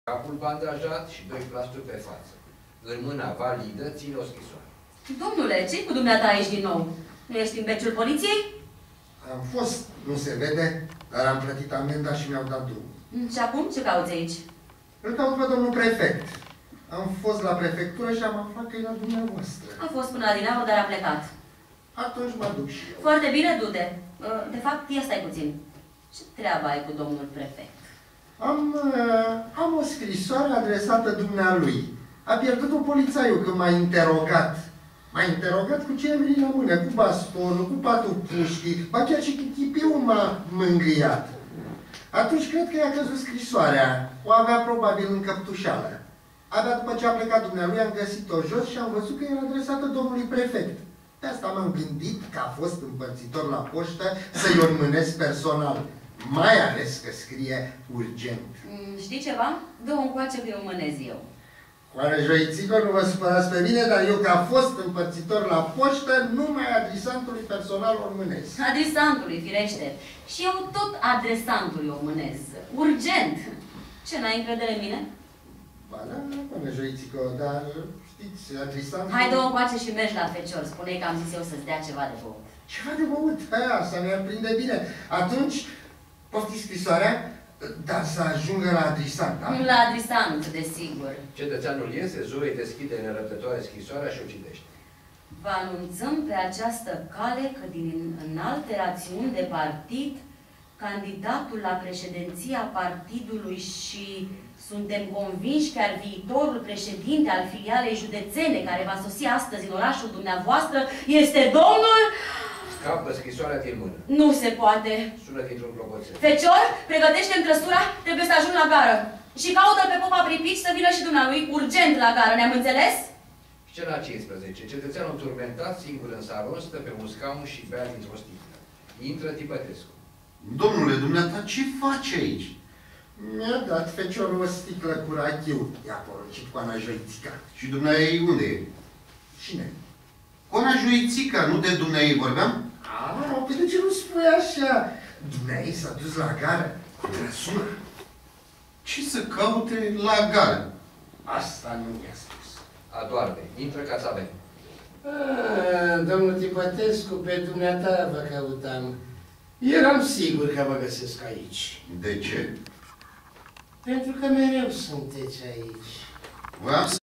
capul bandajat și 2 plasturi pe față. În mâna validă ține o scrisoare. Domnule, ce-i cu dumneata aici din nou? Nu ești în beciul poliției? Am fost, nu se vede, dar am plătit amenda și mi-au dat drum. Și acum ce cauți aici? Îl caut pe domnul prefect. Am fost la prefectură și am aflat că e la dumneavoastră. A fost până la dinaur, dar a plecat. Atunci mă duc și eu. Foarte bine, du-te. De fapt, ia stai puțin. Ce treabă ai cu domnul prefect? Am o scrisoare adresată dumnealui. A pierdut-o polițaiul când m-a interogat. M-a interogat cu cererii la mână, cu bastonul, cu patul puștii, ba chiar și chichipiul m-a mângâiat. Atunci cred că i-a căzut scrisoarea. O avea probabil în căptușală. Abia după ce a plecat dumnealui am găsit-o jos și am văzut că era adresată domnului prefect. De asta m-am gândit că a fost împărțitor la poștă să-i o înmânesc personal. Mai ales că scrie urgent. Știi ceva? Dă-o încoace că eu mânez eu. Oare, Joițico, nu vă supărați pe mine, dar eu, că a fost împărțitor la poștă, numai adresantului personal o mânez. Adresantului, firește. Și eu tot adresantului o mânez. Urgent. Ce, n-ai încredere în mine? Ba da, până, Joițico, dar știți, adresantul... Hai, dă-o încoace și mergi la fecior. Spune-i că am zis eu să-ți dea ceva de băut. Ceva de băut? Asta mi-ar prinde bine. Atunci, poftiți scrisoarea, dar să ajungă la adresant, da? La adresant, desigur. Cetățeanul iese, Zoe deschide nerăbdătoare scrisoarea și o citește. Vă anunțăm pe această cale că din înalte rațiuni de partid, candidatul la președinția partidului și suntem convinși că al viitorul președinte al filialei județene care va sosi astăzi în orașul dumneavoastră este domnul... Scapă scrisoarea din mână. Nu se poate. Sună dintr-un clopoțel. Fecior, pregătește-mi trăsura, trebuie să ajung la gară. Și caută-l pe popa Pripici să vină și dumnealui urgent la gară, ne-am înțeles? Scena 15. Cetățeanul turmentat, singur în salon, stă pe un scaun și bea dintr-o sticlă. Intră Tipătescu. Domnule, dumneata, ce faci aici? Mi-a dat feciorul o sticlă cu rachiu. I-a poruncit cu Ana Joițica. Și dumneai unde e? Cine? Cu Ana Joițica, nu de dumneai vorbeam? Pe de ce nu spui așa? Dumneai s-a dus la gară cu trăsură. Ce să caute la gară? Asta nu mi-a spus. Adorme. Intră Cațaveni. Domnul Tipătescu, pe dumneata vă căutam. Eram sigur că vă găsesc aici. De ce? Pentru că mereu sunteți aici. Voiam să